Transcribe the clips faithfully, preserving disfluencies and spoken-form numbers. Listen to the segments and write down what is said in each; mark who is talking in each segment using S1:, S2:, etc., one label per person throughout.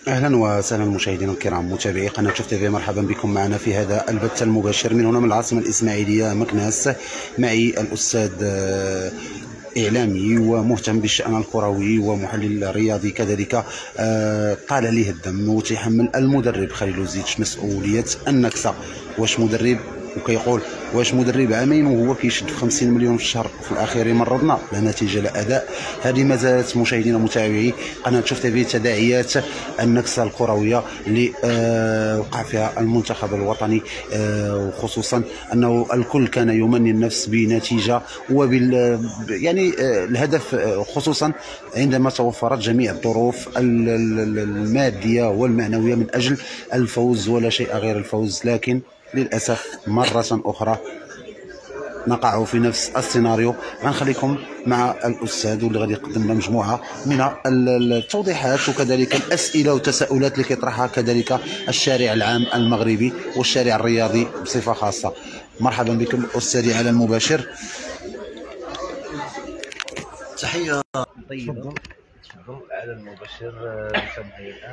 S1: اهلا وسهلا مشاهدينا الكرام متابعي قناه شوف تيفي، مرحبا بكم معنا في هذا البث المباشر من هنا من العاصمه الاسماعيليه مكناس. معي الاستاذ اعلامي ومهتم بالشان الكروي ومحلل رياضي كذلك، طالع ليه الدم وتيحمل المدرب خليل زيتش مسؤوليه النكسه. واش مدرب وكيقول واش مدرب عامين وهو كيشد في خمسين مليون في الشهر، في الاخير مرضنا لا نتيجه لا اداء. هذه ما زالت مشاهدينا متابعي قناه شوف تيفي تداعيات النكسه الكرويه اللي آه وقع فيها المنتخب الوطني، آه وخصوصا انه الكل كان يمني النفس بنتيجه وبال يعني آه الهدف، آه خصوصا عندما توفرت جميع الظروف الماديه والمعنويه من اجل الفوز ولا شيء غير الفوز. لكن للأسف مرة أخرى نقع في نفس السيناريو. غنخليكم مع الأستاذ واللي غادي يقدم لنا مجموعة من التوضيحات وكذلك الأسئلة والتساؤلات اللي كيطرحها كذلك الشارع العام المغربي والشارع الرياضي بصفة خاصة. مرحبا بكم أستاذي على المباشر.
S2: تحية طيبة. تفضل على المباشر سامحني الآن.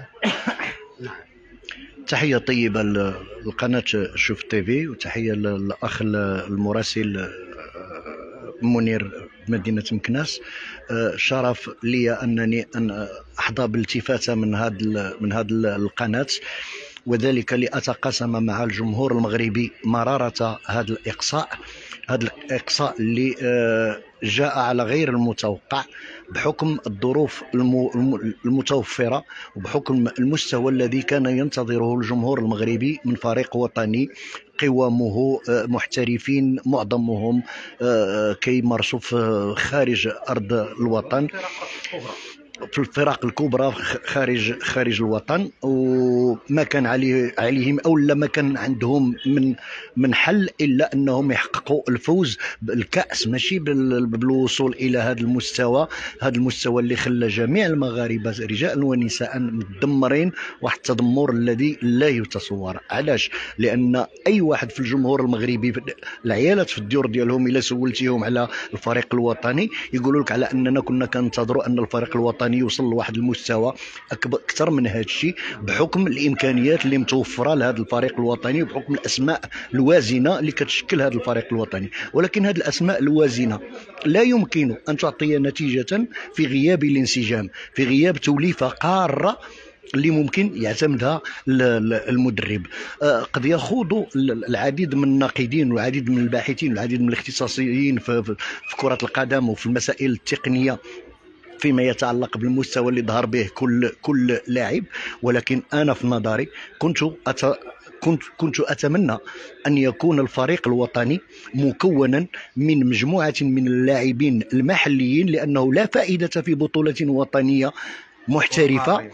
S2: تحية طيبة لقناة شوف تيفي، وتحية للأخ المراسل منير مدينة مكناس. شرف لي أنني أن أحظى بالالتفاتة من هذا من هذه القناة، وذلك لأتقاسم مع الجمهور المغربي مرارة هذا الإقصاء هذا الإقصاء اللي جاء على غير المتوقع بحكم الظروف المتوفرة وبحكم المستوى الذي كان ينتظره الجمهور المغربي من فريق وطني قوامه محترفين معظمهم كيمارسوا خارج أرض الوطن، في الفرق الكبرى خارج خارج الوطن، وما كان عليه عليهم او لا ما كان عندهم من من حل الا انهم يحققوا الفوز بالكاس، ماشي بالوصول الى هذا المستوى هذا المستوى اللي خلى جميع المغاربه رجال ونساء مدمرين واحد التدمر الذي لا يتصور. علاش؟ لان اي واحد في الجمهور المغربي العيالات في الديور ديالهم الا سولتيهم على الفريق الوطني يقولوا لك على اننا كنا كننتظروا ان الفريق الوطني يوصل لواحد المستوى اكثر من هذا الشيء بحكم الامكانيات اللي متوفره لهذا الفريق الوطني وبحكم الاسماء الوازنه اللي كتشكل هذا الفريق الوطني. ولكن هذه الاسماء الوازنه لا يمكن ان تعطي نتيجه في غياب الانسجام، في غياب توليفه قاره اللي ممكن يعتمدها المدرب. قد يخوض العديد من الناقدين والعديد من الباحثين والعديد من الاختصاصيين في كرة القدم وفي المسائل التقنية فيما يتعلق بالمستوى اللي ظهر به كل كل لاعب، ولكن انا في نظري كنت أت... كنت كنت اتمنى ان يكون الفريق الوطني مكونا من مجموعه من اللاعبين المحليين، لانه لا فائده في بطوله وطنيه محترفه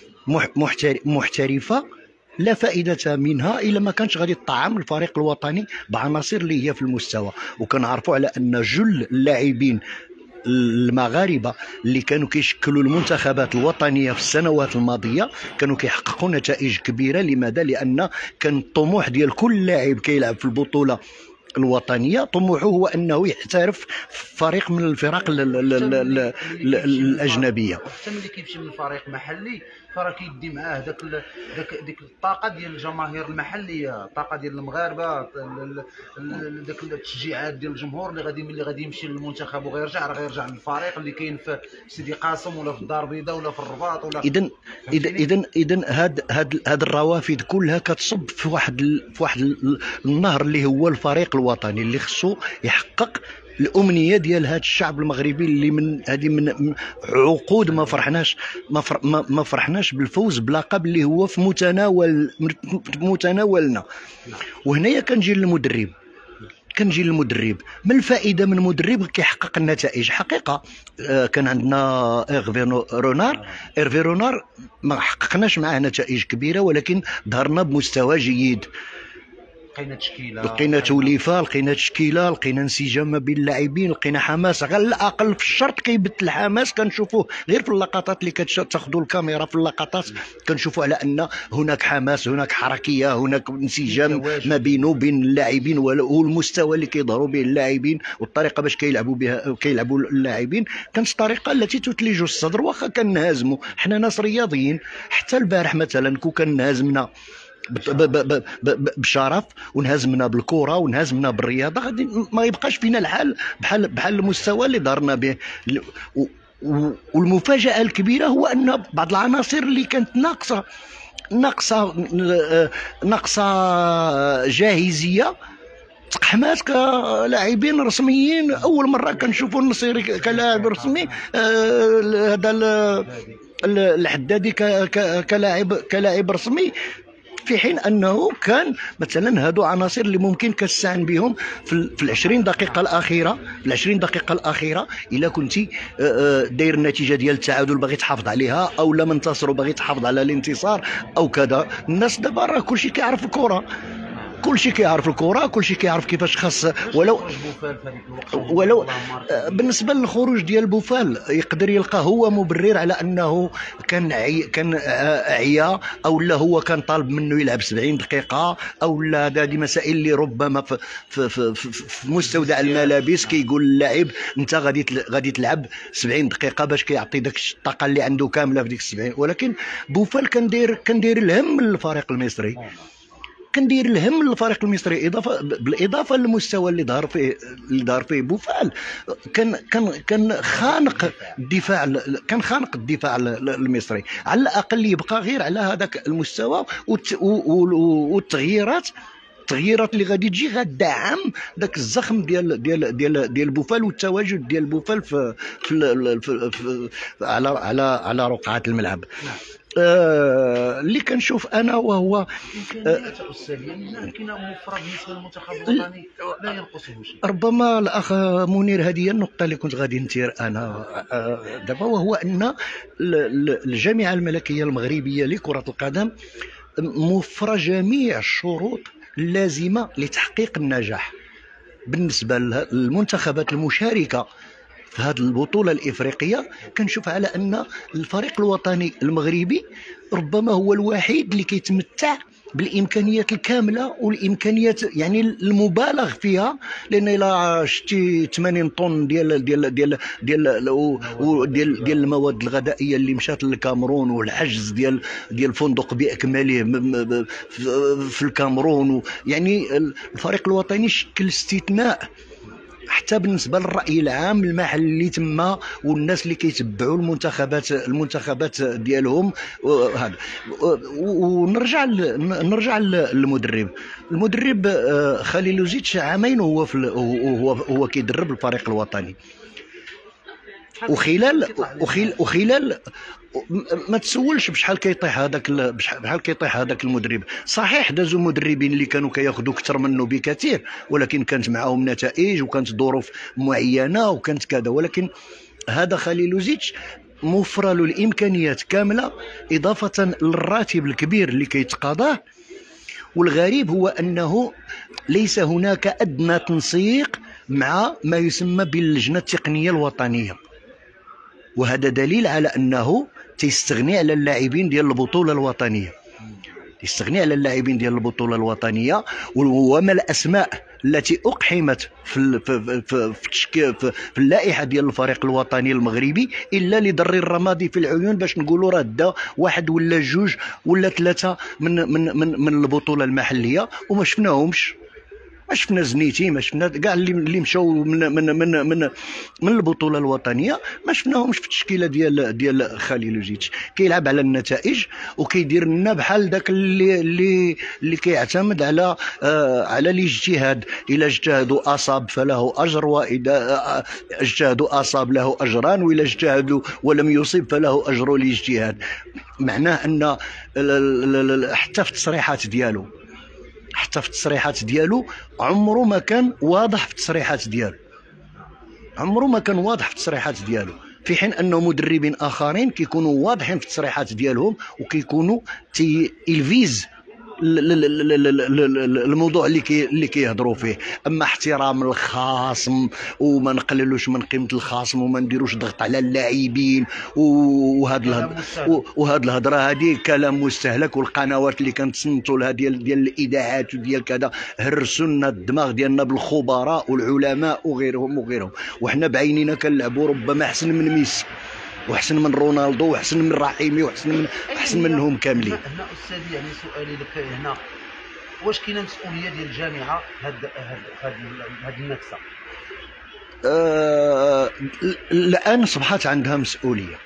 S2: محترفه لا فائدة منها إلا ما كانش غادي تطعم الفريق الوطني بعناصر اللي هي في المستوى. وكنعرفوا على أن جل اللاعبين المغاربه اللي كانوا كيشكلوا المنتخبات الوطنيه في السنوات الماضيه كانوا كيحققوا نتائج كبيره. لماذا؟ لان كان الطموح ديال كل لاعب كيلعب في البطوله الوطنيه طموحه هو انه يحترف في فريق من الفرق الاجنبيه.
S1: حتى ملي كيمشي من فريق محلي فراه كيدي معاه داك داك ديك الطاقه ديال الجماهير المحليه، الطاقه ديال المغاربه، داك التشجيعات ديال الجمهور اللي غادي ملي غادي يمشي للمنتخب وغيرجع راه غيرجع للفريق اللي كاين في سيدي قاسم ولا في الدار البيضاء ولا في الرباط ولا.
S2: اذا اذا اذا اذا هاد هاد هاد الروافد كلها كتصب في واحد في واحد النهر اللي هو الفريق الوطني اللي خصو يحقق الامنيه ديال هذا الشعب المغربي اللي من هذه من عقود ما فرحناش ما, فر ما, ما فرحناش بالفوز بلقب اللي هو في متناول متناولنا. وهنايا كنجي للمدرب كنجي للمدرب ما الفائده من مدرب كيحقق النتائج؟ حقيقه آه كان عندنا ايرفي رونار ايرفي رونار ما حققناش معاه نتائج كبيره، ولكن ظهرنا بمستوى جيد.
S1: لقينا تشكيله
S2: لقينا توليفه، لقينا تشكيله، لقينا انسجام ما بين اللاعبين، لقينا حماس على الاقل في الشرط كيبت الحماس كنشوفوه غير في اللقطات اللي كتاخذوا الكاميرا في اللقطات كنشوفوا على ان هناك حماس، هناك حركيه، هناك انسجام ما بينه وبين اللاعبين والمستوى اللي كيظهروا به اللاعبين والطريقه باش كيلعبوا بها كيلعبوا اللاعبين كانت الطريقه التي تثلج الصدر. واخا كنهازموا حنا ناس رياضيين، حتى البارح مثلا كون كنهزمنا بشرف ونهزمنا بالكره ونهزمنا بالرياضه غادي ما يبقاش فينا الحال بحال بحال المستوى اللي دارنا به. والمفاجاه الكبيره هو ان بعض العناصر اللي كانت ناقصه ناقصه ناقصه جاهزيه تقحمات كلاعبين رسميين. اول مره كنشوفوا النصيري كلاعب رسمي، هذا الحدادي كلاعب كلاعب رسمي، في حين انه كان مثلا هادو عناصر اللي ممكن كتستعن بهم في العشرين دقيقه الاخيره. في العشرين دقيقه الاخيره الا كنتي داير النتيجه ديال التعادل باغي تحافظ عليها، او لا منتصر وباغي تحافظ على الانتصار او كذا. الناس دابا راه كلشي كيعرف الكره، كلشي كيعرف الكره، كلشي كيعرف كيفاش خاص. ولو ولو بالنسبه للخروج ديال بوفال يقدر يلقى هو مبرر على انه كان عي كان عيا، او لا هو كان طالب منه يلعب سبعين دقيقه، او لا هذه مسائل اللي ربما في, في, في, في, في مستودع الملابس كيقول اللاعب انت غادي غادي تلعب سبعين دقيقه باش كيعطي داك الطاقه اللي عنده كامله في ديك سبعين. ولكن بوفال كان داير كان داير الهم للفريق المصري، كندير الهم للفريق المصري، اضافه بالاضافه للمستوى اللي ظهر فيه اللي ظهر فيه بوفال. كان كان كان خانق الدفاع كان خانق الدفاع المصري، على الاقل يبقى غير على هذاك المستوى. والتغييرات التغييرات اللي غادي تجي غتدعم ذاك الزخم ديال ديال ديال ديال بوفال والتواجد ديال بوفال في, في, في, في على على على رقعه الملعب. آه اللي كنشوف انا وهو
S1: امكانيات السليم كاينه موفره بالنسبه للمنتخب الوطني لا ينقصه شيء.
S2: ربما الاخ منير هذه هي النقطه اللي كنت غادي نثير انا آه دابا، وهو ان الجامعه الملكيه المغربيه لكره القدم موفره جميع الشروط اللازمه لتحقيق النجاح بالنسبه للمنتخبات المشاركه في هذه البطولة الإفريقية. كنشوف على أن الفريق الوطني المغربي ربما هو الوحيد اللي كيتمتع بالإمكانيات الكاملة والإمكانيات يعني المبالغ فيها، لأن إلا شتي ثمانين طن ديال ديال ديال ديال ديال ديال المواد الغذائية اللي مشات للكامرون، والحجز ديال ديال الفندق بأكمله في الكامرون، يعني الفريق الوطني شكل استثناء حتى بالنسبه للراي العام المحلي تما والناس اللي كيتبعوا المنتخبات المنتخبات ديالهم. هذا ونرجع نرجع للمدرب المدرب خليلوزيتش عامين هو في هو هو كيدرب الفريق الوطني، وخلال وخلال وخلال ما تسولش بشحال كيطيح هذاك بشحال كيطيح هذاك المدرب. صحيح دازوا مدربين اللي كانوا كياخذوا اكثر منه بكثير، ولكن كانت معاهم نتائج وكانت ظروف معينه وكانت كذا. ولكن هذا خليلوزيتش موفره له الامكانيات كامله، اضافه للراتب الكبير اللي كيتقاضاه. والغريب هو انه ليس هناك ادنى تنسيق مع ما يسمى باللجنه التقنيه الوطنيه، وهذا دليل على انه تيستغني على اللاعبين ديال البطوله الوطنيه، يستغني على اللاعبين ديال البطوله الوطنيه. وما الاسماء التي اقحمت في في في, في, في, في اللائحه ديال الفريق الوطني المغربي الا لضر الرمادي في العيون باش نقولوا راه دا واحد ولا جوج ولا ثلاثه من من من, من البطوله المحليه وما شفناهمش. ما شفنا زنيتي، ما شفنا كاع اللي اللي مشاو من من من من من البطوله الوطنيه ما شفناهمش في التشكيله ديال ديال خليلوزيتش. كيلعب على النتائج وكيدير لنا بحال داك اللي اللي اللي كيعتمد على آه على الاجتهاد. الا اجتهدوا اصاب فله اجر، واذا اجتهدوا اصاب له اجران، واذا اجتهدوا ولم يصب فله اجر الاجتهاد. معناه ان حتى في التصريحات ديالو حتى في التصريحات ديالو عمره ما كان واضح في التصريحات ديالو عمره ما كان واضح في التصريحات ديالو في حين انه مدربين اخرين كيكونوا واضحين في التصريحات ديالهم وكيكونوا تي الفيز الموضوع اللي كي اللي كيهضروا فيه. اما احترام الخصم وما نقللوش من قيمه الخصم وما نديروش ضغط على اللاعبين وهاد الهضره وهاد الهضره هذه كلام مستهلك. والقنوات اللي كنتصنتوا لها ديال ديال الاذاعات وديال كذا هرسوا لنا الدماغ ديالنا بالخبراء والعلماء وغيرهم وغيرهم، وحنا بعينينا كنلعبوا ربما احسن من ميسي واحسن من رونالدو واحسن من رحيمي واحسن من احسن منهم كاملين.
S1: هنا استاذي يعني سؤالي لك هنا، واش كاينه مسؤوليه ديال الجامعه هاد هاد هاد النكسه؟
S2: أه الان اصبحت عندها مسؤوليه.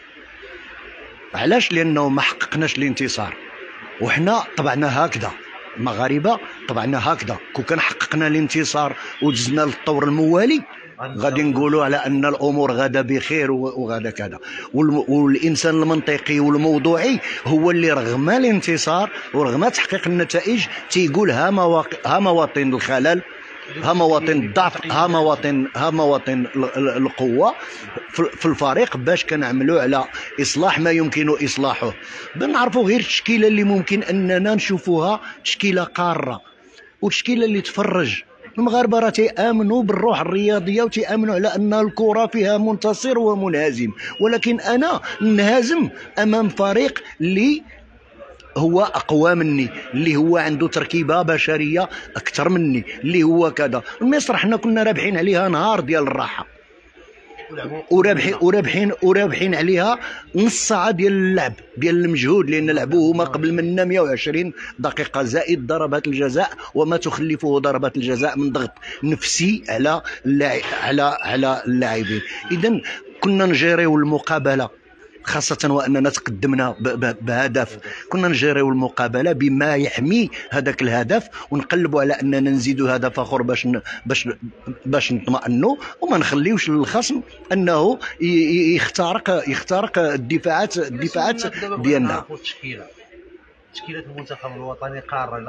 S2: علاش؟ لانه ما حققناش الانتصار، وحنا طبعنا هكذا المغاربه طبعنا هكذا. كون كان حققنا الانتصار ودزنا للطور الموالي غادي نقولوا على ان الامور غدا بخير وغدا كذا. والانسان المنطقي والموضوعي هو اللي رغم الانتصار ورغم تحقيق النتائج تيقول ها مواقع ها مواطن الخلل، ها مواطن الضعف، ها مواطن ها مواطن القوه في الفريق، باش كنعملوا على اصلاح ما يمكن اصلاحه. بنعرفوا غير التشكيله اللي ممكن اننا نشوفوها تشكيله قاره وتشكيله اللي تفرج. المغاربه راه تيامنوا بالروح الرياضيه وتيامنوا على ان الكره فيها منتصر ومنهزم، ولكن انا نهزم امام فريق اللي هو اقوى مني، اللي هو عنده تركيبه بشريه اكثر مني، اللي هو كذا. مصر حنا كنا رابحين عليها نهار ديال الراحه ورابحين ورابحين ورابحين عليها نص ساعه ديال اللعب ديال المجهود، لان لعبوا هما قبل منا مئة وعشرين دقيقه زائد ضربات الجزاء وما تخلفه ضربات الجزاء من ضغط نفسي على اللاعب على على اللاعبين. اذا كنا نجيريو المقابله، خاصة وأننا تقدمنا بهدف، كنا نجريو المقابلة بما يحمي هذاك الهدف ونقلبوا على أننا نزيدوا هدف آخر باش باش باش نطمئنوا وما نخليوش للخصم أنه يخترق يخترق الدفاعات الدفاعات ديالنا.
S1: تشكيله المنتخب الوطني قاره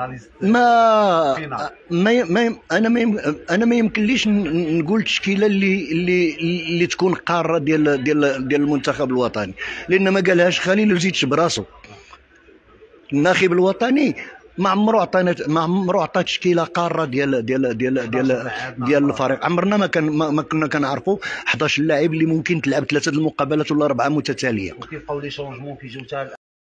S2: ما ما, ما انا ما انا ما يمكنليش نقول تشكيله اللي اللي اللي تكون قاره ديال ديال ديال المنتخب الوطني، لان ما قالهاش خليل وزيدش براسو. الناخب الوطني ما عمرو عطانا ما عمرو عطى تشكيله قاره ديال ديال ديال ديال ديال الفريق. عمرنا ما كان ما كنا كنعرفوا احد عشر لاعب اللي ممكن تلعب ثلاثه المقابلات ولا اربعه متتاليه.
S1: وكيبقاو لي شونجمون في جوتا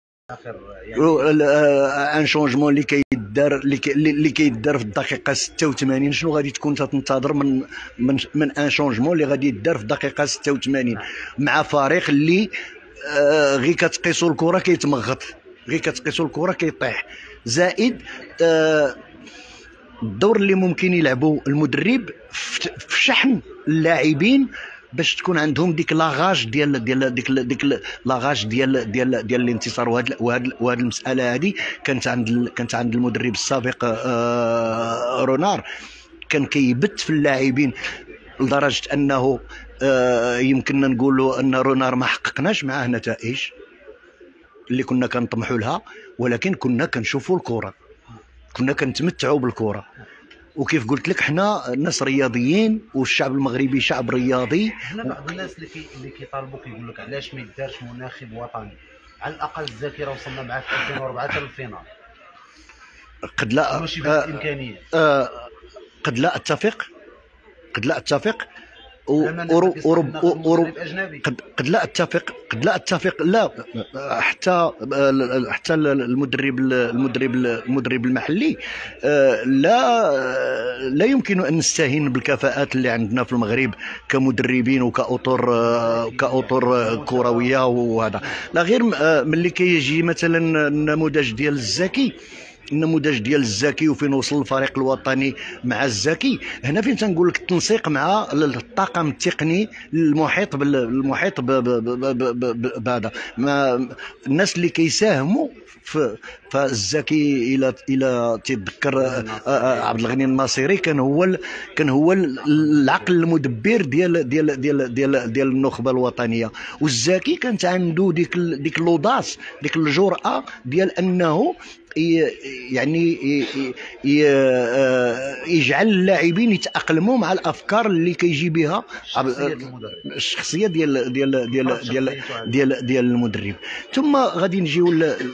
S2: يعني ان شونجمون اللي كيدار اللي كيدار في الدقيقه ستة وثمانين. شنو غادي تكون تنتظر من من من ان شونجمون اللي غادي يدار في الدقيقه ستة وثمانين مع فريق اللي آه غير كتقيسوا الكره كيتمغط، غير كتقيسوا الكره كيطيح. زائد آه الدور اللي ممكن يلعبوا المدرب في شحن اللاعبين باش تكون عندهم ديك لاغاج ديال ديال ديك ديك لاغاج ديال ديال ديال الانتصار. وهاد وهاد وهاد المساله هذه كانت عند كانت عند المدرب السابق آه رونار، كان كيبت في اللاعبين لدرجه انه آه يمكننا نقولوا ان رونار ما حققناش معاه نتائج اللي كنا كنطمحوا لها، ولكن كنا كنشوفوا الكره، كنا كنتمتعوا بالكره. وكيف قلت لك حنا ناس رياضيين والشعب المغربي شعب رياضي.
S1: هنا بعض الناس اللي كي اللي كيطالبوا كيقول لك علاش ما يدارش مناخب وطني؟ على الاقل الذاكره وصلنا معاه في ألفين وأربعة حتى للفينال.
S2: قد لا
S1: ماشي بالامكانيه.
S2: آه آه قد لا اتفق قد لا اتفق
S1: ورب
S2: قد قد لا اتفق قد لا اتفق لا حتى حتى المدرب المدرب المدرب المحلي لا لا يمكن ان نستهين بالكفاءات اللي عندنا في المغرب كمدربين وكاطر كاطر كرويه. وهذا لا غير ملي كيجي مثلا النموذج ديال الزكي النموذج ديال الزكي وفين وصل الفريق الوطني مع الزكي. هنا فين تنقول لك التنسيق مع الطاقم التقني المحيط بالمحيط بهذا الناس اللي كيساهموا في فالزكي الى الى تتذكر عبد الغني الناصري كان هو كان هو العقل المدبر ديال ديال ديال ديال ديال النخبه الوطنيه. والزكي كانت عنده ديك ديك لوداس ديك الجرأه ديال انه يعني يجعل اللاعبين يتاقلموا مع الافكار اللي كيجي بها الشخصيه ديال ديال ديال ديال ديال ديال المدرب. ثم غادي نجيو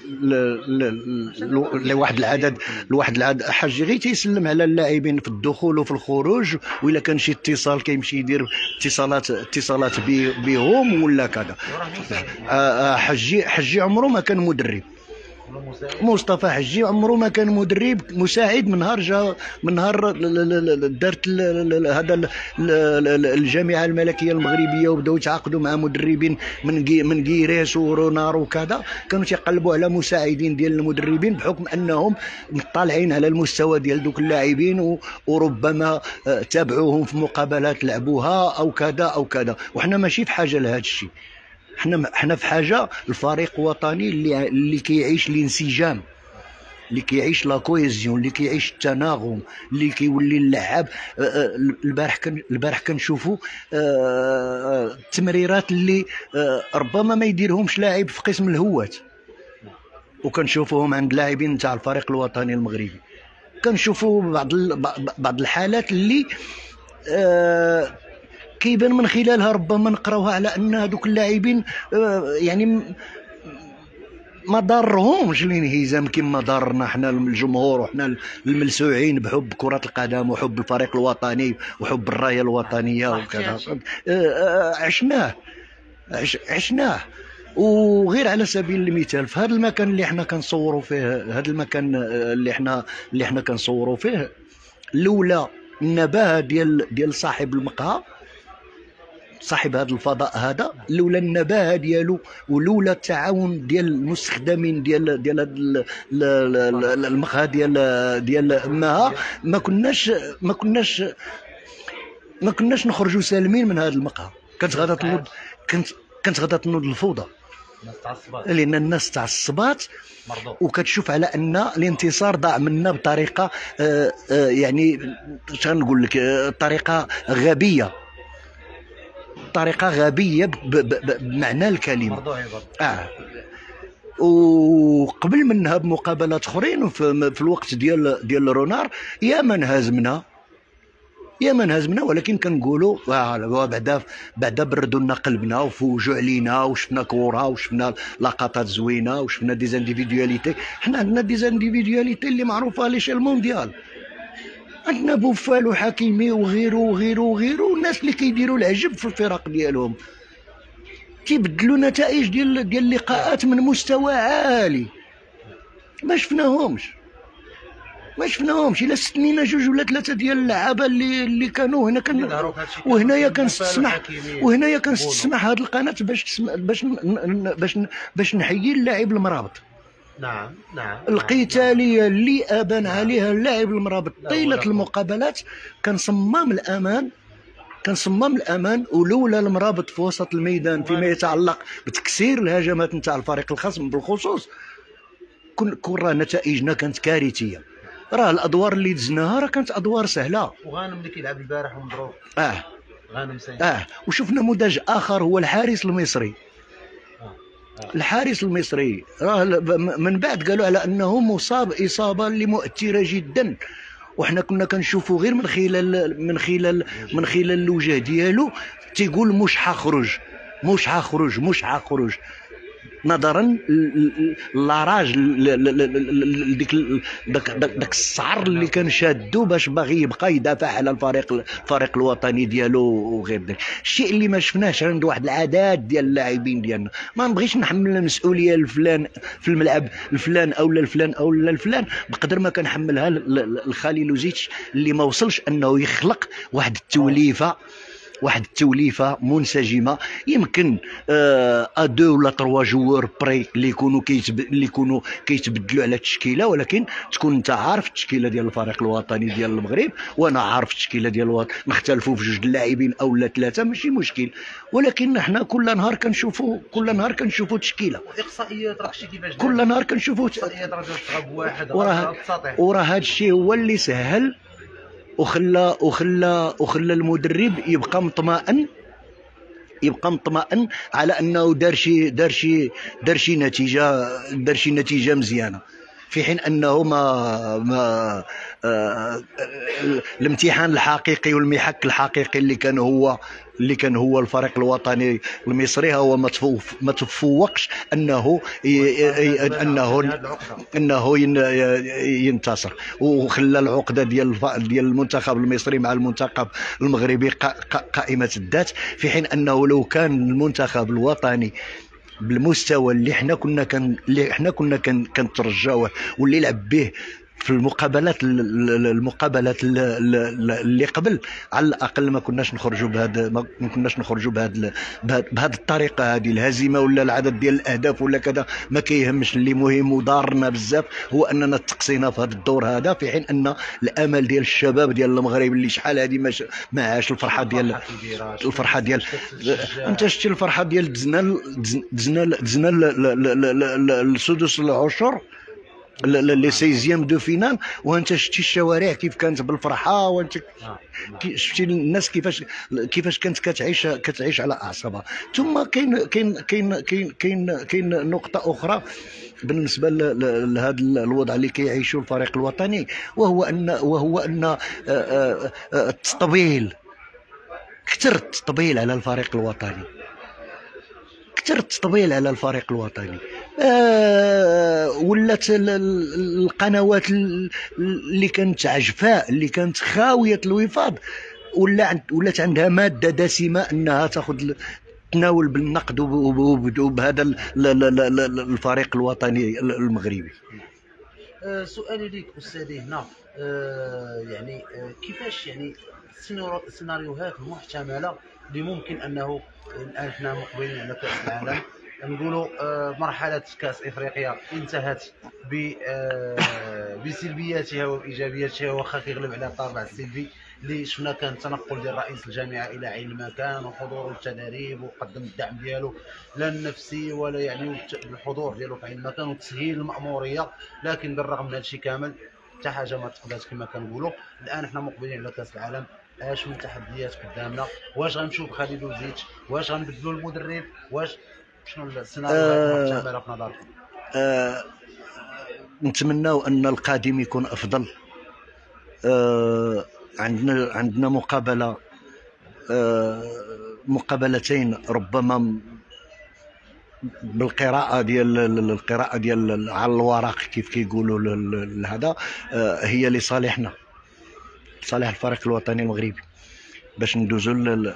S2: لواحد العدد لواحد العدد حاجه غير تيسلم على اللاعبين في الدخول وفي الخروج، والا كان شي اتصال كيمشي يدير اتصالات اتصالات بهم ولا كذا. حجي حجي عمره ما كان مدرب. مصطفى حجي عمره ما كان مدرب، مساعد. من نهار جا من نهار دارت هذا الجامعه الملكيه المغربيه وبداو يتعاقدوا مع مدربين من جي من جيريس ورونار وكذا، كانوا تيقلبوا على مساعدين ديال المدربين بحكم انهم مطالعين على المستوى ديال دوك اللاعبين وربما تابعوهم في مقابلات لعبوها او كذا او كذا. وحنا ماشي في حاجه لهذا الشيء. حنا حنا في حاجه الفريق وطني اللي اللي كيعيش الانسجام، اللي كيعيش لا كويزيون، اللي كيعيش التناغم، اللي كيولي اللعاب. البارح كان البارح كنشوفوا التمريرات اللي ربما ما يديرهمش لاعب في قسم الهوات، وكنشوفوهم عند لاعبين تاع الفريق الوطني المغربي. كنشوفوا بعض بعض الحالات اللي كيبان من خلالها ربما نقراوها على ان هذوك اللاعبين يعني ما ضرهمش الانهزام كما ضرنا حنا الجمهور وحنا الملسوعين بحب كرة القدم وحب الفريق الوطني وحب الراية الوطنية وكذا. عشناه عشناه وغير على سبيل المثال في هذا المكان اللي حنا كنصوروا فيه، هذا المكان اللي حنا اللي حنا كنصوروا فيه، لولا النباهة ديال ديال صاحب المقهى، صاحب هذا الفضاء هذا، لولا النباهه ديالو ولولا التعاون ديال المستخدمين ديال ديال المقهى ديال ديال ماها، ما كناش ما كناش ما كناش نخرجوا سالمين من هذا المقهى. كانت غادا تنوض كانت كانت غادا تنوض الفوضى، لان الناس تعصبات وكتشوف على ان الانتصار ضاع منا بطريقه آآ آآ يعني شنقول لك طريقه غبيه، طريقه غبيه بمعنى الكلمه. اه وقبل منها بمقابلات اخرين في الوقت ديال ديال رونار يا من هزمنا يا من هزمنا، ولكن كنقولوا بعدا بعدا بردوا لنا قلبنا وفوجوا علينا وشفنا كوره وشفنا لقطات زوينه وشفنا ديزانديفيدياليتي. حنا عندنا ديزانديفيدياليتي اللي معروفه ليشيل مونديال، عندنا بوفال وحكيمي وغيره وغيره وغيره، والناس اللي كيديروا العجب في الفرق ديالهم تيبدلوا نتائج ديال ديال اللقاءات من مستوى عالي. ما شفناهمش ما شفناهمش الا ستنينا جوج ولا ثلاثه ديال اللعابه اللي اللي كانوا هنا. كان وهنايا كنستسمح وهنايا كنستسمح هذه القناه باش تسمع باش باش باش نحيي اللاعب المرابط.
S3: نعم نعم
S2: القتاليه اللي ابان عليها اللاعب المرابط طيله المقابلات كان صمام الامان كان صمام الامان ولولا المرابط في وسط الميدان فيما يتعلق بتكسير الهجمات نتاع الفريق الخصم بالخصوص، كن كون راه نتائجنا كانت كارثيه. راه الادوار اللي دزناها راه كانت ادوار سهله.
S3: وغانم اللي كيلعب البارح ومضروب
S2: اه
S3: غانم سيد
S2: اه وشفنا نموذج اخر هو الحارس المصري. الحارس المصري راه من بعد قالوا على انه مصاب اصابه اللي مؤثره جدا، وحنا كنا كنشوفوا غير من خلال من خلال من خلال الوجه ديالو تيقول مش حخرج مش حخرج مش حخرج نظرا لاراج ديك داك داك السعر اللي كان شادو باش باغي يبقى يدافع على الفريق الفريق الوطني ديالو وغير ذلك. الشيء اللي ما شفناش عند واحد العدد ديال اللاعبين ديالنا. ما نبغيش نحمل المسؤوليه لفلان في الملعب الفلان او الفلان او الفلان بقدر ما كنحملها لخليلوزيتش اللي ما وصلش انه يخلق واحد التوليفه واحد التوليفه منسجمه. يمكن آه ادو ولا تروا جوار بري اللي يكونوا كيتب... اللي يكونوا كيتبدلوا على التشكيله، ولكن تكون انت عارف التشكيله ديال الفريق الوطني ديال المغرب وانا عارف التشكيله ديال الوطن، نختلفوا في جوج اللاعبين او لا ثلاثه ماشي مشكل، ولكن حنا كل نهار كنشوفوا كل نهار كنشوفوا تشكيله
S3: واقصائيات راه شتي كيفاش
S2: كل نهار كنشوفوا
S3: اقصائيات راه تغاب واحد
S2: وراه وراه هذا الشيء هو اللي سهل وخلى وخلى وخلى المدرب يبقى مطمئن يبقى مطمئن على انه دار شي دار شي دار شي نتيجه دار شي نتيجه مزيانه. في حين انه ما ما آه الامتحان الحقيقي والمحك الحقيقي اللي كان هو اللي كان هو الفريق الوطني المصري هو ما ما تفوقش انه انه انه ينتصر، وخلى العقده ديال ديال المنتخب المصري مع المنتخب المغربي قائمه الذات، في حين انه لو كان المنتخب الوطني بالمستوى اللي حنا كنا كان اللي حنا كنا كنترجاوه واللي لعب به في المقابلات المقابلات اللي قبل، على الاقل ما كناش نخرجوا بهذا ما كناش نخرجوا بهذا بهذه الطريقه هذه. الهزيمه ولا العدد ديال الاهداف ولا كذا ما كيهمش، اللي مهم وضارنا بزاف هو اننا تقصينا في هذا الدور هذا، في حين ان الامل ديال الشباب ديال المغرب اللي شحال هذه ما ما عاش الفرحه ديال الفرحه ديال انت شتي الفرحه ديال دزنا دزنا دزنا السدس العشر لي سيزيام دو فينال، وانت شتي الشوارع كيف كانت بالفرحه، وانت شفتي الناس كيفاش كيفاش كانت كتعيش كتعيش على اعصابها. ثم كاين كاين كاين كاين كاين كاين نقطه اخرى بالنسبه لهذا الوضع اللي كيعيشوا الفريق الوطني، وهو ان وهو ان التطبيل كثر التطبيل على الفريق الوطني كثر التطبيل على الفريق الوطني. آه ولات القنوات اللي كانت عجفاء اللي كانت خاويه الوفاض ولا ولات عندها ماده دسمه انها تاخذ تناول بالنقد وبهذا الفريق الوطني المغربي.
S3: أه سؤالي ليك استاذي هنا، أه يعني أه كيفاش يعني السيناريوهات المحتمله اللي ممكن انه الان احنا مقبلين على كاس العالم، نقولوا آه مرحله كاس افريقيا انتهت بسلبياتها وايجابياتها، واخا كيغلب على الطابع السلبي اللي شفنا كان التنقل ديال رئيس الجامعه الى عين المكان وحضور التدريب وقدم الدعم ديالو لا النفسي ولا يعني الحضور ديالو في عين المكان وتسهيل الماموريه، لكن بالرغم من هذا الشيء كامل حتى حاجه ما تقدرش كما كنقولوا. الان احنا مقبلين على كاس العالم، اش من تحديات قدامنا؟ واش غنمشيو بخالد وزيت؟ واش غنبدلوا المدرب؟ واش شنو السيناريو المحتمل في نظركم؟
S2: أه نتمناو ان القادم يكون افضل. أه عندنا عندنا مقابله أه مقابلتين ربما بالقراءه ديال القراءه ديال على الورق كيف كيقولوا هذا أه هي لصالحنا، صالح الفريق الوطني المغربي باش ندوزو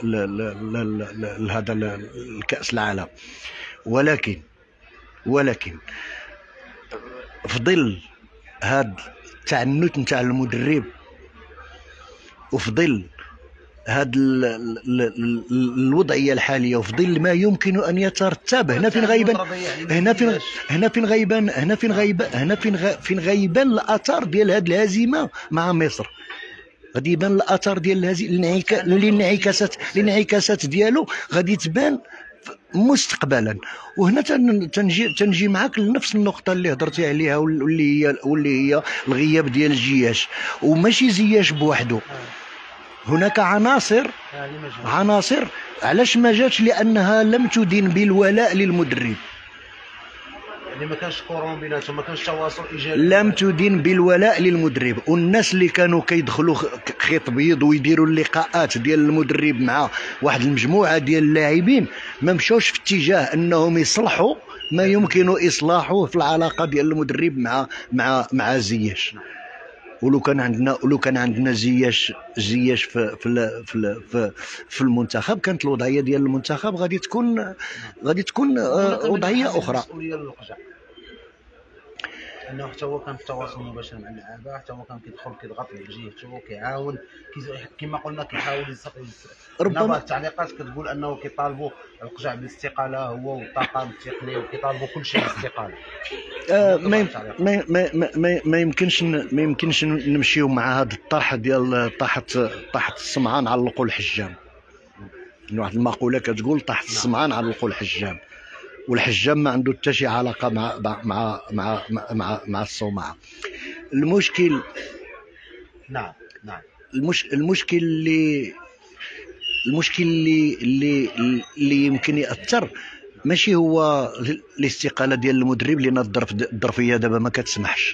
S2: لهذا الكأس العالم. ولكن ولكن في ظل هذا التعنت نتاع المدرب وفي ظل هذه الوضعيه الحاليه وفي ظل ما يمكن ان يترتب، هنا فين غيبان هنا فين هنا فين غيبان هنا فين غيبان هنا فين فين غيبان الاثار ديال هذه الهزيمه مع مصر. غادي يبان الاثار ديال هذه الانعكاسات الانعكاسات ديالو غادي تبان مستقبلا. وهنا تنجي تنجي معاك لنفس النقطه اللي هضرتي عليها واللي هي واللي هي الغياب ديال الجياش، وماشي زياش بوحده، هناك عناصر عناصر علاش ما جاتش؟ لانها لم تدين بالولاء للمدرب،
S3: يعني ما كانش قرون بيناتهم، ما كانش تواصل ايجابي،
S2: لم تدين بالولاء للمدرب. والناس اللي كانوا كيدخلوا خيط بيض ويديروا اللقاءات ديال المدرب مع واحد المجموعه ديال اللاعبين ما مشاوش في اتجاه انهم يصلحوا ما يمكن اصلاحه في العلاقه ديال المدرب مع مع مع زياش. ولو كان عندنا ولو كان عندنا زياش زياش في في في في المنتخب، كانت الوضعيه ديال المنتخب غادي تكون غادي تكون وضعيه اخرى.
S3: انه حتى هو كان في تواصل مباشر مع اللعابه، حتى هو كان كيدخل كيضغط على جهته كيعاون كما قلنا كيحاول ربما التعليقات كتقول انه كيطالبوا القجع بالاستقاله هو والطاقم التقني وكيطالبوا كل شيء بالاستقاله.
S2: آه ما ما ما ما, ما يمكنش ما يمكنش نمشيو مع هذا الطرح ديال طاحت طاحت السمعان علقوا الحجام. واحد المقوله كتقول طاحت السمعان علقوا الحجام، والحجام ما عنده حتى شي علاقه مع مع مع مع مع الصومعه. المشكل
S3: نعم نعم
S2: المش المشكل اللي المشكل اللي اللي اللي يمكن ياثر ماشي هو الاستقاله ديال المدرب، لان الظرف الظرفيه دابا ما كتسمحش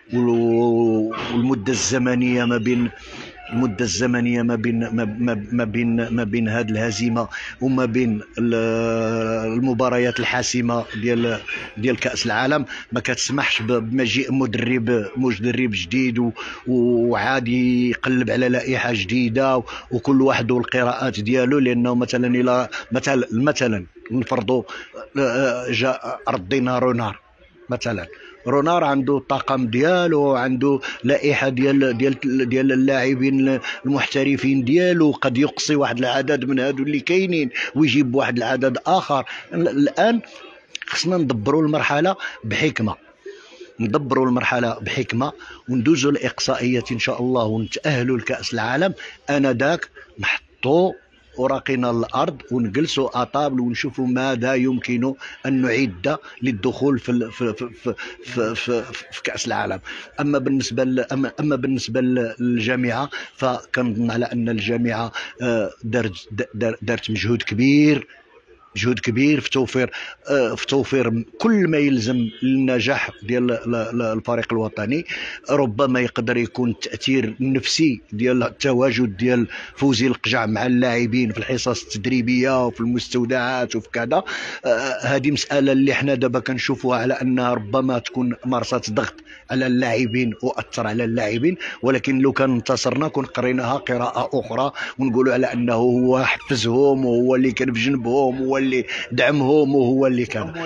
S2: والمده الزمنيه ما بين المده الزمنيه ما بين ما, ما, ما بين ما بين هذه الهزيمه وما بين المباريات الحاسمه ديال ديال كاس العالم ما كتسمحش بمجيء مدرب مدرب جديد وعادي يقلب على لائحه جديده وكل واحد والقراءات ديالو. لانه مثلا الى مثلا مثلا نفرضوا جاء ردينا رونار مثلا، رونار عنده الطاقم ديالو، عنده لائحه ديال ديال ديال اللاعبين المحترفين ديالو، قد يقصي واحد العدد من هادو اللي كاينين ويجيب واحد العدد اخر. الان خصنا ندبروا المرحله بحكمه، ندبروا المرحله بحكمه وندوزوا الاقصائيات ان شاء الله ونتاهلوا لكاس العالم. انا داك نحطوا وراقنا الارض ونجلسوا اطابل ونشوفوا ماذا يمكن ان نعد للدخول في في في في, في, في, في كاس العالم. اما بالنسبه اما اما بالنسبه للجامعه فكنظن على ان الجامعه دارت دارت مجهود كبير مجهود كبير في توفير في توفير كل ما يلزم للنجاح ديال الفريق الوطني. ربما يقدر يكون التاثير النفسي ديال التواجد ديال فوزي القجع مع اللاعبين في الحصص التدريبيه وفي المستودعات وفي كذا. هذه مساله اللي حنا دابا كنشوفوها على انها ربما تكون مارست ضغط على اللاعبين واثر على اللاعبين، ولكن لو كان انتصرنا كون قريناها قراءه اخرى ونقولوا على انه هو حفزهم وهو اللي كان في جنبهم وهو اللي دعمهم وهو اللي كان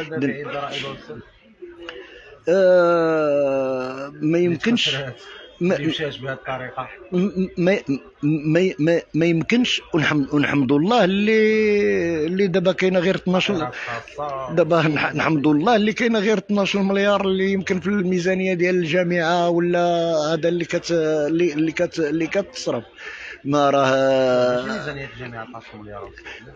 S2: آه ما يمكنش
S3: ما يمشاش بهذه الطريقه،
S2: ما ما ما, ما يمكنش. ونحمد ونحمد الله اللي اللي دابا كاينه غير اثناش دابا نحمد الله اللي كاينه غير اثناش مليار اللي يمكن في الميزانيه ديال الجامعه ولا هذا اللي كت اللي اللي كت اللي كتصرف. ما راه
S3: ميزانيه الجامعه اثناش مليار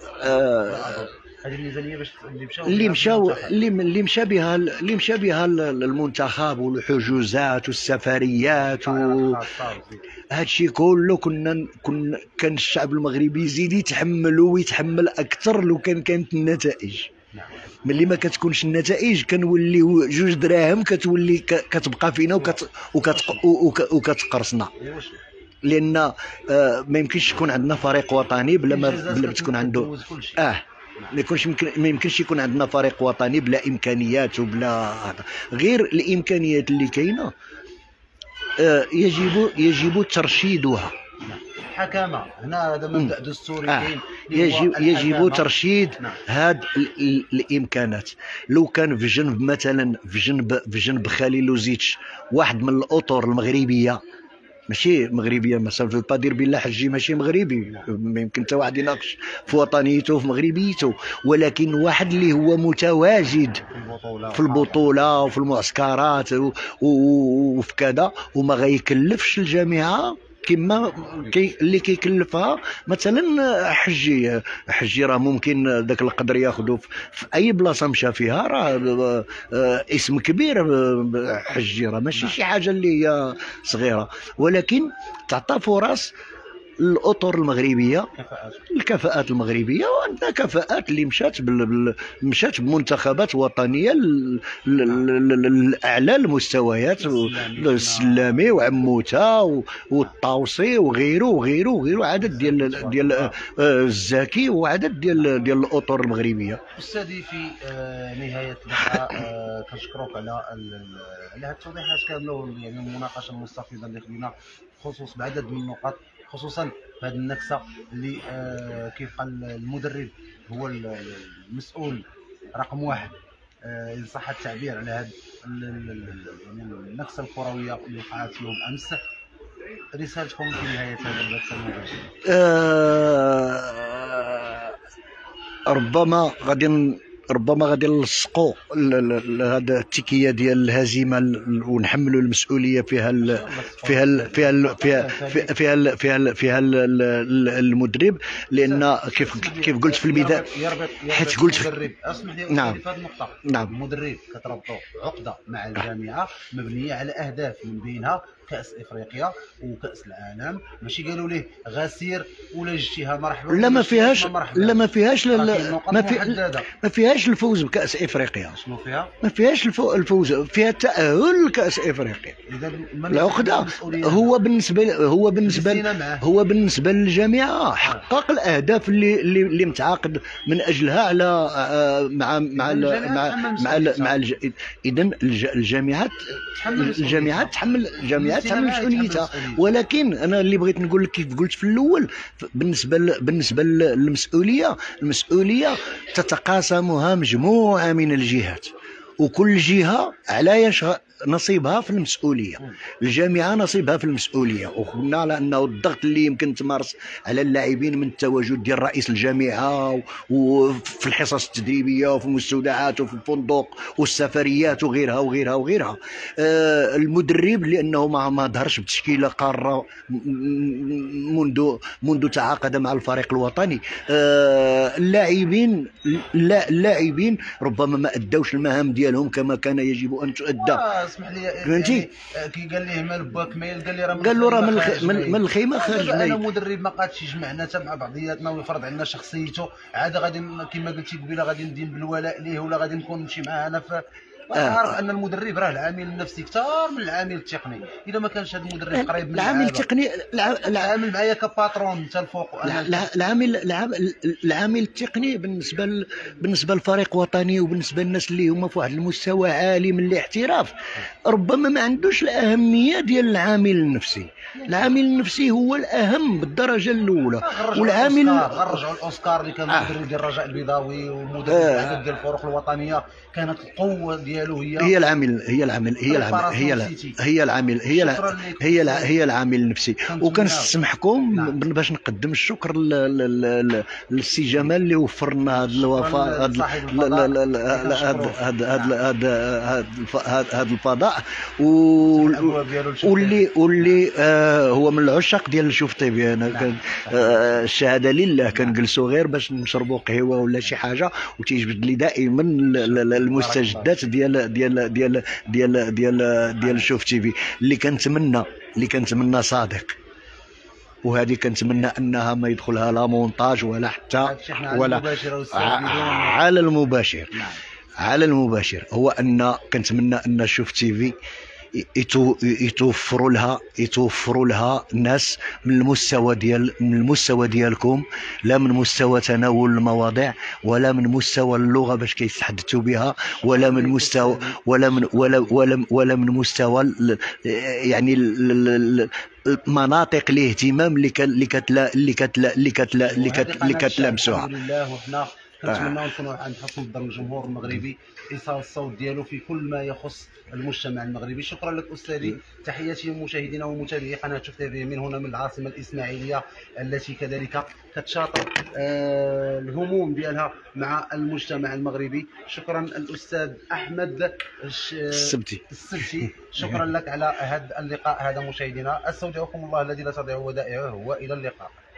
S2: آه
S3: هذه الميزانيه باش اللي مشاو
S2: اللي مشاو اللي اللي مشى بها اللي مشى بها المنتخب والحجوزات والسفريات و هادشي كله كنا كنا كان الشعب المغربي يزيد يتحمل ويتحمل اكثر لو كان كانت النتائج. ملي ما كتكونش النتائج كنولي جوج دراهم كتولي كتبقى فينا وكت وكتقرصنا. لان آه ما يمكنش يكون عندنا فريق وطني بلا ما بلا تكون عنده اه ما يكونش يمكن ما يمكنش يكون عندنا فريق وطني بلا امكانيات وبلا هذا. غير الامكانيات اللي كاينه آه يجب يجب ترشيدها.
S3: حكامه هنا هذا مبدا دستوري
S2: آه. يجب يجب ترشيد نعم. هاد الامكانات. لو كان في جنب مثلا في جنب في جنب خليل لوزيتش واحد من الاطر المغربيه ماشي مغربيه مثلا في البادير بالله حجي ماشي مغربي، ما يمكن حتى واحد يناقش في وطنيته في مغربيته، ولكن واحد اللي هو متواجد في البطوله وفي المعسكرات وفي كذا وما غيكلفش الجامعه كما كي اللي كيكلفها مثلا حجي. حجي راه ممكن ذاك القدر ياخذوا في اي بلاصه مشى فيها، راه اسم كبير. حجي راه ماشي شي حاجه اللي هي صغيره، ولكن تعطى فرص الاطر المغربيه الكفاءات المغربيه. وعندنا كفاءات اللي مشات بال... مشات بمنتخبات وطنيه الاعلى المستويات، السلامي وعموته والطاوسي وغيره وغيره وغيره عدد ديال ديال الزاكي وعدد ديال ديال الاطر المغربيه.
S3: استاذي في نهايه اللقاء كنشكرك على على هذه التوضيحات كامله، يعني المناقشه المستفيضه اللي خدينا بخصوص بعدد من النقاط، خصوصا في هذه النكسه اللي آه كيف قال المدرب هو المسؤول رقم واحد آه ان صح التعبير على هذه النكسه الكرويه اللي وقعت يوم امس. رسالتكم في نهايه هذا البث المباشر؟
S2: آه ربما غادي ربما غادي نلصقوا هذا التكيه ديال الهزيمه ونحملوا المسؤوليه فيها ال فيها ال فيها ال فيها فيها ال فيها ال فيها المدرب. لان كيف كيف قلت في البدايه حيت قلت
S3: المدرب اسمح لي
S2: نعم
S3: في هذه النقطه
S2: نعم
S3: المدرب كتربطوا عقده مع الجامعه مبنيه على اهداف من بينها كاس افريقيا وكاس العالم، ماشي قالوا ليه غسير ولا جيتيها مرحبا
S2: لا ما فيهاش لا ما فيهاش لا ما في ما فيهاش فيهاش الفوز بكاس افريقيا.
S3: شنو فيها؟
S2: ما فيهاش الفوز، فيها التاهل لكاس افريقيا.
S3: اذا
S2: العقده هو بالنسبه هو بالنسبه هو بالنسبه للجامعه حقق الاهداف اللي اللي, اللي متعاقد من اجلها على مع مع مع مع, مع الج... اذا الجامعات الجامعات تحمل الجامعات تحمل مسؤوليتها. ولكن انا اللي بغيت نقول لك كيف قلت في الاول، بالنسبه ل... بالنسبه للمسؤوليه، المسؤوليه تتقاسمها مجموعه من الجهات، وكل جهه على نصيبها في المسؤوليه. الجامعه نصيبها في المسؤوليه، وقلنا على انه الضغط اللي يمكن تمارس على اللاعبين من التواجد ديال رئيس الجامعه وفي الحصص التدريبيه وفي المستودعات وفي الفندق والسفريات وغيرها وغيرها وغيرها. آه المدرب لانه ما ما ظهرش بتشكيله قاره منذ منذ تعاقد مع الفريق الوطني. آه اللاعبين لا اللاعبين ربما ما ادوش المهام ديالهم كما كان يجب ان تؤدى.
S3: اسمح لي يعني كي قال ليه مال باك ميل قال لي راه
S2: قال له راه من من الخيمه خارج.
S3: انا مدرب ما قادش يجمعنا حتى مع بعضياتنا ويفرض علينا شخصيته، عاد غادي كما قلتي قبيله غادي ندين بالولاء ليه ولا غادي نكون نمشي معاه انا في عارف ان المدرب راه العامل النفسي كثار من العامل التقني. اذا ما كانش هذا المدرب قريب من
S2: العامل التقني
S3: العامل معايا كباترون انت الفوق.
S2: العامل العامل التقني بالنسبه بالنسبه لفريق وطني وبالنسبه للناس اللي هما في واحد المستوى عالي من الاحتراف ربما ما عندوش الاهميه ديال العامل النفسي. العامل النفسي هو الاهم بالدرجه الاولى.
S3: والعامل غرجعوا الاوسكار اللي كان المدرب ديال الرجاء البيضاوي ومدرب آه. ديال الفرق الوطنيه، كانت القوه ديالو هي
S2: هي العامل هي العامل هي العامل هي هي العامل هي هي هي العامل النفسي. وكنسمحكم باش نقدم الشكر للسي جمال اللي وفر لنا هذا الوفاء هذا هذا الفضاء واللي واللي هو من العشاق ديال شوف تيفي. انا الشهاده لله كنجلسوا غير باش نشربوا قهوه ولا شي حاجه وتيجبد لي دائما المستجدات ديال ديال ديال ديال ديال ديال شوف تيفي اللي كنتمنى اللي كنتمنى صادق. وهذه كنتمنى انها ما يدخلها لا مونتاج ولا حتى ولا على المباشر. على المباشر هو ان كنتمنى ان شوف تيفي يتوفروا لها يتوفروا لها ناس من المستوى ديال من المستوى ديالكم، لا من مستوى تناول المواضيع ولا من مستوى اللغه باش كيتحدثوا بها ولا من مستوى ولا من ولا ولا, ولا من مستوى يعني مناطق الاهتمام اللي اللي كتلا اللي كتلا اللي كتلا اللي كتلامسوها.
S3: الحمد لله وحنا كنتمناو نكونوا عند حسن ظن الجمهور المغربي ايصال الصوت ديالو في كل ما يخص المجتمع المغربي. شكرا لك استاذي، تحياتي لمشاهدينا ومتابعي قناه شوف تيفي من هنا من العاصمه الاسماعيليه التي كذلك كتشاطر آه الهموم ديالها مع المجتمع المغربي. شكرا الاستاذ احمد
S2: السبتي
S3: السبتي شكرا لك على هذا اللقاء. هذا مشاهدينا استودعكم الله الذي لا تضيع ودائعه والى اللقاء.